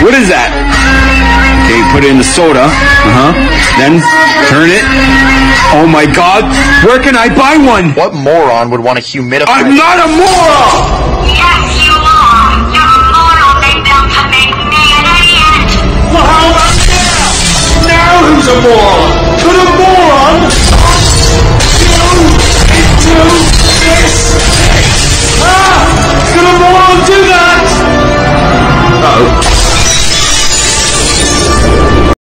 What is that? Okay, put it in the soda. Then turn it. Oh my God, where can I buy one? What moron would want a humidifier? I'm not a moron!